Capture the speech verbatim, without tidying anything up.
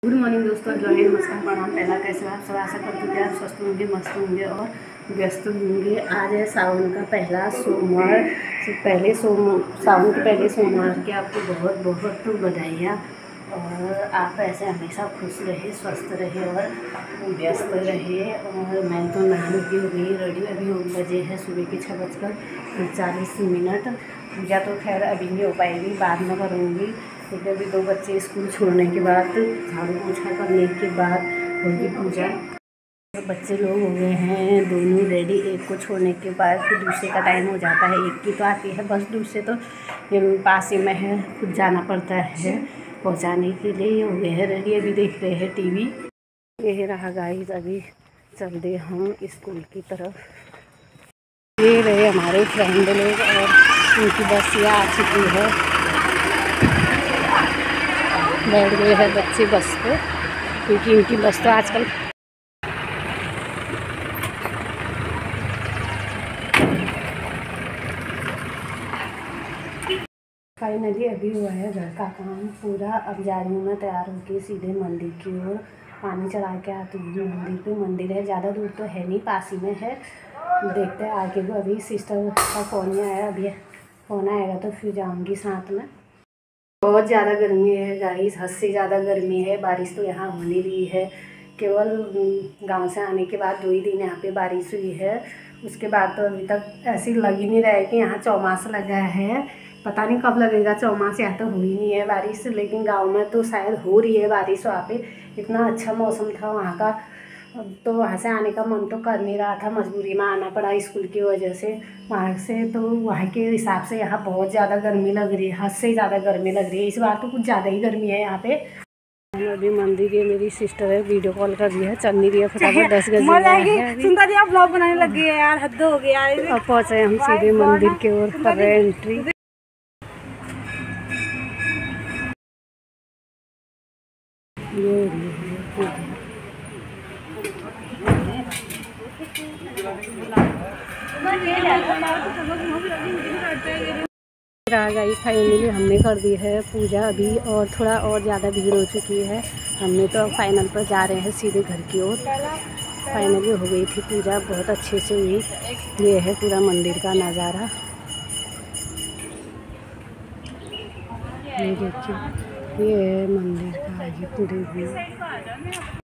Good morning दोस्तों, जो है नमस्कार प्रणाम। पहला कैसे आप सब आशा करते हैं आप स्वस्थ होंगे, मस्त होंगे और व्यस्त होंगे। आज है सावन का पहला सोमवार। तो पहले सोम सावन के पहले सोमवार की आपको बहुत बहुत बधाइयाँ। और आप ऐसे हमेशा खुश रहे, स्वस्थ रहे और व्यस्त रहे। और मैं तो नहाने की हो गई रेडी। अभी हो बजे है सुबह के छः बजकर चालीस मिनट। पूजा तो खैर अभी नहीं हो पाएगी, बाद में करूँगी क्योंकि अभी दो बच्चे स्कूल छोड़ने के बाद, झाड़ू पोछा करने के बाद होगी पूजा। बच्चे लोग हो गए हैं दोनों रेडी। एक को छोड़ने के बाद फिर दूसरे का टाइम हो जाता है। एक की तो आती है बस, दूसरे तो पास ही में है, खुद जाना पड़ता है पहुंचाने के लिए। हो गए हैं रेडी, अभी देख रहे हैं टीवी। ये रहा गाइस, अभी चल दे हम स्कूल की तरफ। ये रहे हमारे फ्रेंड लोग और उनकी बस ये आ चुकी है। बैठ गए हैं बच्चे बस पे क्योंकि उनकी बस तो आजकल फाइनली अभी हुआ है घर का काम पूरा। अब जा रही हूँ मैं तैयार होकर सीधे मंदिर की ओर। पानी चढ़ा के आती हूँ मंदिर पे। मंदिर है, ज़्यादा दूर तो है नहीं, पास ही में है। देखते हैं आगे को। अभी सिस्टर का फ़ोन नहीं आया, अभी फ़ोन आएगा तो फिर जाऊँगी साथ में। बहुत ज़्यादा गर्मी है गाइस, हद से ज़्यादा गर्मी है। बारिश तो यहाँ हो नहीं रही है। केवल गांव से आने के बाद दो ही दिन यहाँ पे बारिश हुई है। उसके बाद तो अभी तक ऐसी लग ही नहीं रहा है कि यहाँ चौमास लगा है। पता नहीं कब लगेगा चौमास, यहाँ तो हुई नहीं है बारिश। लेकिन गांव में तो शायद हो रही है बारिश। वहाँ पे इतना अच्छा मौसम था वहाँ का, तो वहाँ से आने का मन तो कर नहीं रहा था, मजबूरी में आना पड़ा स्कूल की वजह से वहाँ से। तो वहाँ के हिसाब से यहाँ बहुत ज़्यादा गर्मी लग रही है, हद से ज़्यादा गर्मी लग रही है। इस बार तो कुछ ज़्यादा ही गर्मी है यहाँ पे। अभी मंदिर है, मेरी सिस्टर है, वीडियो कॉल कर रही है, चल नहीं रही है फटाफट। दस बजे सुंदर जी आप ब्लॉग बनाने लग गई है यार, हद हो गया। अब पहुँचे हम सीधे मंदिर की ओर, कर रहे हैं एंट्री। गाइस फाइनली हमने कर दी है पूजा अभी, और थोड़ा और ज़्यादा भीड़ हो चुकी है। हमने तो फाइनल पर जा रहे हैं सीधे घर की ओर। फाइनली हो गई थी पूजा, बहुत अच्छे से हुई। ये है पूरा मंदिर का नज़ारा, ये देखिए, ये है मंदिर का आगे पूरे व्यू।